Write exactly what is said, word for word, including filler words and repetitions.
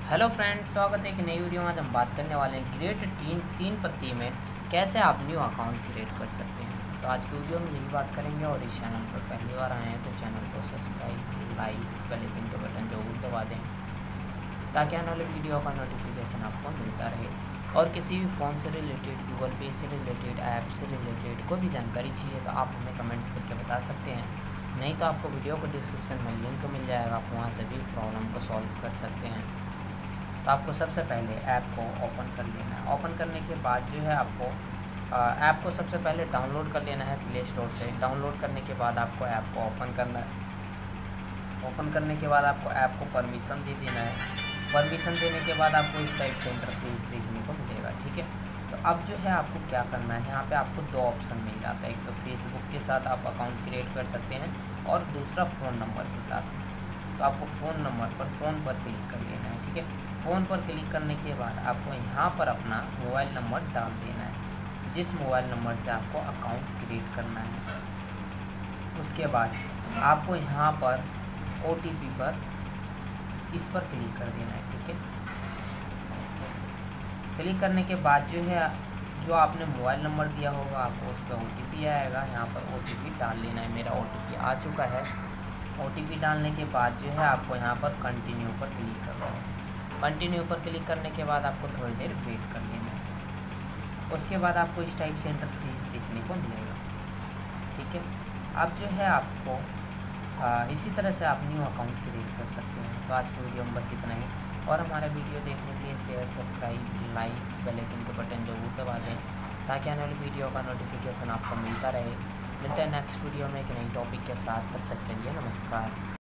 Hello friends, स्वागत है एक नई वीडियो में। आज हम बात करने वाले हैं ग्रेड तीन तीन पत्ती में कैसे आप न्यू अकाउंट क्रिएट कर सकते हैं। तो आज की वीडियो में यही बात करेंगे। और इस चैनल पर पहली बार आए हैं तो चैनल को सब्सक्राइब, लाइक, बेल आइकन के बटन जरूर दबा दें ताकि आने वाले वीडियो का नोटिफिकेशन आपको मिलता रहे। और किसी भी फ़ोन से रिलेटेड, गूगल पे से रिलेटेड, ऐप से रिलेटेड कोई भी जानकारी चाहिए तो आप हमें कमेंट्स करके बता सकते हैं। नहीं तो आपको वीडियो को डिस्क्रिप्शन में लिंक मिल जाएगा, आप वहाँ से भी प्रॉब्लम को सॉल्व कर सकते हैं। तो आपको सबसे पहले ऐप को ओपन कर लेना है। ओपन करने के बाद जो है आपको ऐप को सबसे पहले डाउनलोड कर लेना है प्ले स्टोर से। डाउनलोड करने के बाद आपको ऐप को ओपन करना है। ओपन करने के बाद आपको ऐप को परमिशन दे देना है। परमिशन देने के बाद आपको इस टाइप से इंटरफेस देखने को मिलेगा। ठीक है, तो अब जो है आपको क्या करना है, यहाँ पे आपको दो ऑप्शन मिल जाता है। एक तो फेसबुक के साथ आप अकाउंट क्रिएट कर सकते हैं और दूसरा फ़ोन नंबर के साथ। तो आपको फ़ोन नंबर पर फ़ोन पर क्लिक कर लेना है। ठीक है, फ़ोन पर क्लिक करने के बाद आपको यहाँ पर अपना मोबाइल नंबर डाल देना है, जिस मोबाइल नंबर से आपको अकाउंट क्रिएट करना है। उसके बाद आपको यहाँ पर ओ टी पी पर इस पर क्लिक कर देना है। ठीक है, क्लिक करने के बाद जो है जो आपने मोबाइल नंबर दिया होगा आपको उस पर ओ टी पी आएगा। यहाँ पर ओ टी पी डाल लेना है। मेरा ओ टी पी आ चुका है। ओ टी पी डालने के बाद जो है आपको यहाँ पर कंटिन्यू पर क्लिक करना है। कंटिन्यू पर क्लिक करने के बाद आपको थोड़ी देर वेट कर लेना है। उसके बाद आपको इस टाइप से इंटरफेस देखने को मिलेगा। ठीक है, अब जो है आपको आ, इसी तरह से आप न्यू अकाउंट क्रिएट कर सकते हैं। तो आज की वीडियो में बस इतना ही। और हमारा वीडियो देखने के लिए share, subscribe, like, bell icon के बटन जरूर दबा दें ताकि आने वाली वीडियो का नोटिफिकेशन आपको मिलता रहे। मिलता है नेक्स्ट वीडियो में एक नई टॉपिक के साथ। तब तक के लिए नमस्कार।